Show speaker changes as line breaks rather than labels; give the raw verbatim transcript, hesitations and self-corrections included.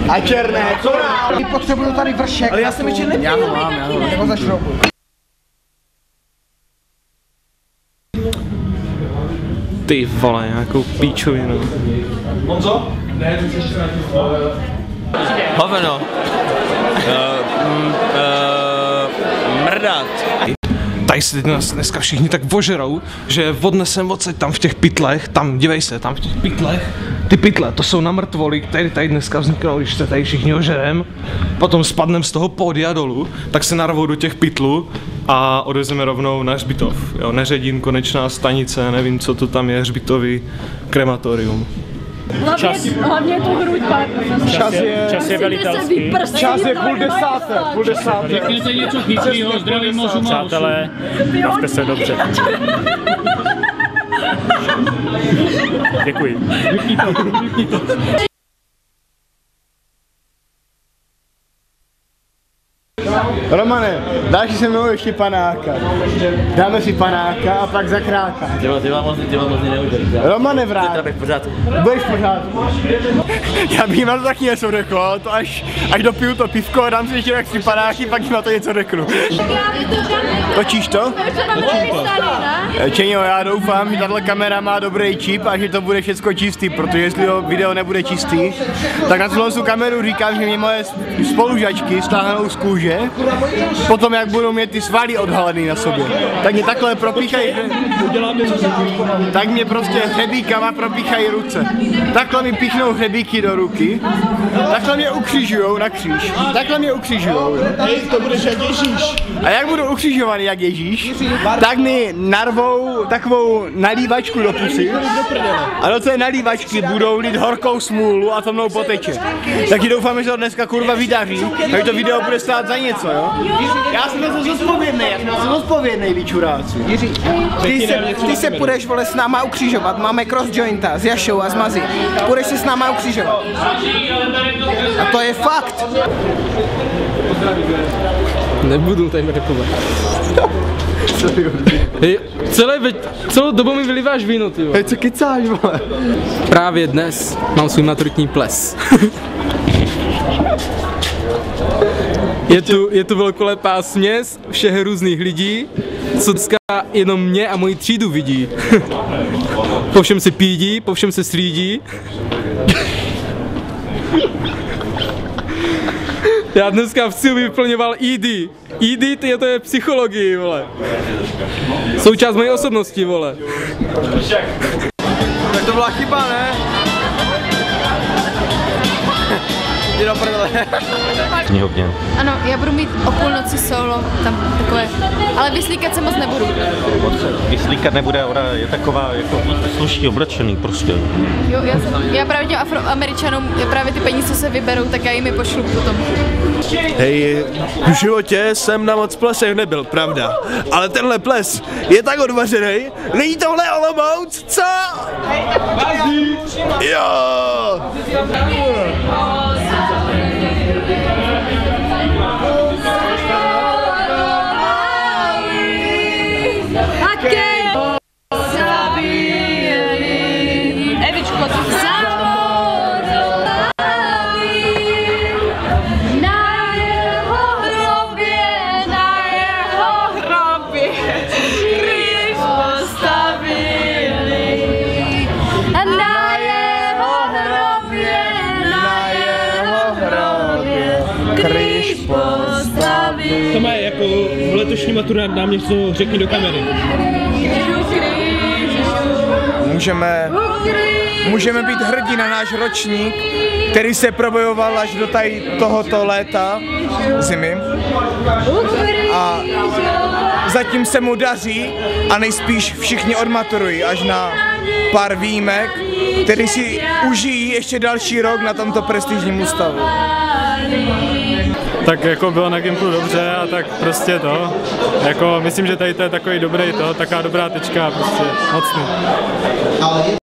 A černé, co dál? Potřebuju tady vršek. Ale já jsem ještě nepil. Já ho mám, já ho mám. Nebo zašroubuj.
Ty vole, nějakou píčovinu.
Honzo? Ne, ty jsi ještě na
Hoveno. Uh, mm, uh, mrdat.
Tady si nás dneska všichni tak vožerou, že odnesem odsaď tam v těch pytlech, tam, dívej se, tam v těch pytlech, ty pytle, to jsou na mrtvoly, které tady dneska vzniknou, když se tady všichni ožerem, potom spadnem z toho pódia dolů, tak se narvou do těch pytlů a odvezeme rovnou na hřbitov. Jo, Neředín, konečná stanice, nevím, co to tam je, hřbitový krematorium.
Hlavně, hlavně tu hruď,
Čas je,
čas je velitelský.
Čas je půl desáté, půl desáté.
Řekněte něco chytrýho, zdravím mozu. Přátelé, bavte se dobře. Děkuji.
Romane, dáš si se mnou ještě panáka. Dáme si panáka a pak zakráka.
Ty vám moc, ty vám moc neudělí.
Romane, vrát.
Zítra bych pořád.
Budeš pořád. Já bych na to taky něco řekl, ale to až, až dopiju to pivko a dám si ještě tak tři panáky, pak jim na to něco řeknu. Točíš to? Čeňo, já doufám, že tato kamera má dobrý čip a že to bude všechno čistý, protože jestli video nebude čistý, tak na celou kameru říkám, že mě moje spolužačky stáhnou z kůže, potom jak budou mít ty svaly odhalený na sobě, tak mě takhle propíchají, tak mě prostě hřebíkama propíchají ruce. Takhle mi píchnou hřebíky do ruky, takhle mě ukřižujou na kříž, takhle mě ukřižujou.
Hej, to budeš jak Ježíš.
A jak budu ukřižovaný jak Ježíš, tak mi narvou takovou nalívačku do pusy a do té nalívačky budou lít horkou smůlu a to mnou poteče. Taky doufám, že to dneska kurva vydaří, takže to video bude stát za něco, jo? Já jsem na to zodpovědný, já jsem na to zodpovědný, vy čuráci.
Jiří, ty se, ty se půjdeš, vole, s náma ukřižovat, máme cross jointa s Jašou a s Mazí. Půjdeš se s náma ukřižovat. A to je fakt.
Nebudu tady repovat. Hej, celé ve, celou dobu mi vyliváš víno, ty.
Hej, co kecáš, vole?
Právě dnes mám svůj maturitní ples. Je tu, je tu velkolepá směs všech různých lidí, co dneska jenom mě a moji třídu vidí. Po všem se pídí, po všem se slídí. Já dneska v cílu vyplňoval E D. E D, ty, to je psychologii, vole. Součást mojí osobnosti, vole.
Tak to byla chyba, ne? Jdi do prdele.
Knihovně.
Ano, já budu mít o půlnoci solo, tam takové, ale vyslíkat se moc nebudu.
Vyslíkat nebude, ona je taková jako slušně oblečený prostě.
Jo, já, jsem, já právě těm Afroameričanům, právě ty peníze, co se vyberou, tak já jim je pošlu potom.
Hej, v životě jsem na moc plesech nebyl, pravda. Ale tenhle ples je tak odvařený. Není tohle Olomouc, co? Jo!
To má jako v letošní maturát nám něco řekni do kamery.
Můžeme, můžeme být hrdí na náš ročník, který se probojoval až do tady tohoto léta, zimy. A zatím se mu daří a nejspíš všichni odmaturují až na pár výjimek, který si užijí ještě další rok na tomto prestižním ústavu.
Tak jako bylo na Gimplu dobře a tak prostě to, jako myslím, že tady to je takový dobrý to, taková dobrá tečka, prostě mocný.